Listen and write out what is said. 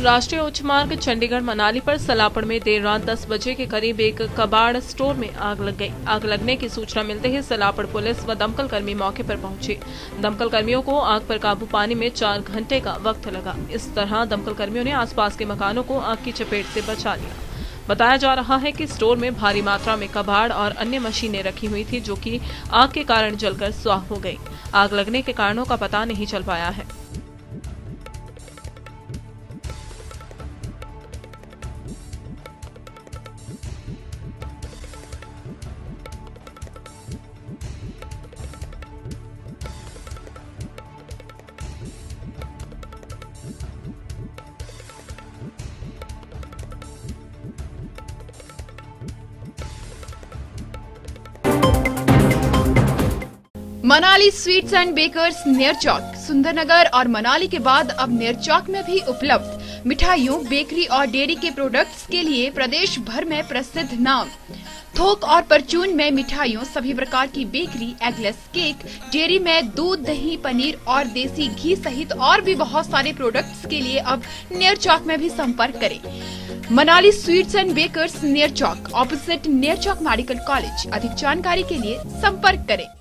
राष्ट्रीय उच्च मार्ग चंडीगढ़ मनाली पर सलापड़ में देर रात 10 बजे के करीब एक कबाड़ स्टोर में आग लग गई। आग लगने की सूचना मिलते ही सलापड़ पुलिस व दमकल कर्मी मौके पर पहुंचे। दमकल कर्मियों को आग पर काबू पाने में 4 घंटे का वक्त लगा। इस तरह दमकल कर्मियों ने आसपास के मकानों को आग की चपेट से बचा लिया। बताया जा रहा है कि स्टोर में भारी मात्रा में कबाड़ और अन्य मशीनें रखी हुई थी, जो कि आग के कारण जलकर स्वाह हो गई। आग लगने के कारणों का पता नहीं चल पाया है। Manali sweets and bakers Nerchowk, Sundernagar और मनाली के बाद अब नेरचौक में भी उपलब्ध मिठाइयों, बेकरी और डेयरी के प्रोडक्ट्स के लिए प्रदेश भर में प्रसिद्ध नाम। थोक और परचून में मिठाइयों, सभी प्रकार की बेकरी, एगलेस केक, डेयरी में दूध, दही, पनीर और देसी घी सहित और भी बहुत सारे प्रोडक्ट्स के लिए अब नेरचौक में भी संपर्क करें। Manali sweets and bakers Nerchowk, opposite Nerchowk medical college. अधिक जानकारी के लिए संपर्क करें।